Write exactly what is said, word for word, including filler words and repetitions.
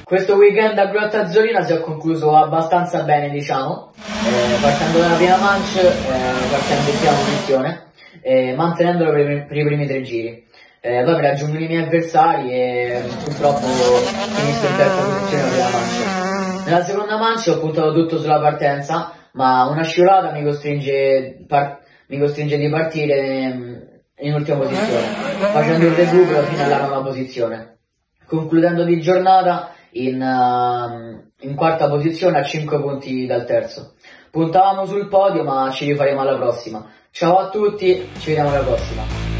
Questo weekend a Grotta Azzurina si è concluso abbastanza bene, diciamo, eh, partendo dalla prima manche, eh, partendo in prima posizione, eh, mantenendolo per, i- per i primi tre giri. Eh, poi mi raggiungono i miei avversari e purtroppo finisco in terza posizione nella prima manche. Nella seconda manche ho puntato tutto sulla partenza, ma una scivolata mi costringe, par- mi costringe di partire mm, in ultima posizione, facendo il recupero fino alla nona posizione, concludendo di giornata in, uh, in quarta posizione a cinque punti dal terzo. Puntavamo sul podio, ma ci rifaremo alla prossima. Ciao a tutti, ci vediamo alla prossima.